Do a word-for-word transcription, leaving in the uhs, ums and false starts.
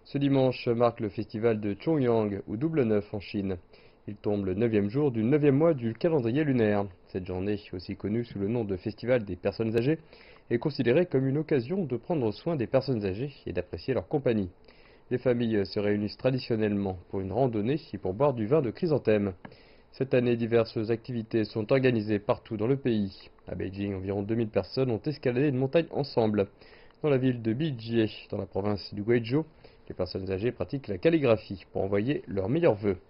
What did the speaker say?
Ce dimanche marque le festival de Chongyang, ou Double Neuf en Chine. Il tombe le neuvième jour du neuvième mois du calendrier lunaire. Cette journée, aussi connue sous le nom de Festival des personnes âgées, est considérée comme une occasion de prendre soin des personnes âgées et d'apprécier leur compagnie. Les familles se réunissent traditionnellement pour une randonnée et pour boire du vin de chrysanthème. Cette année, diverses activités sont organisées partout dans le pays. À Beijing, environ deux mille personnes ont escaladé une montagne ensemble. Dans la ville de Bijie, dans la province du Guizhou, les personnes âgées pratiquent la calligraphie pour envoyer leurs meilleurs vœux.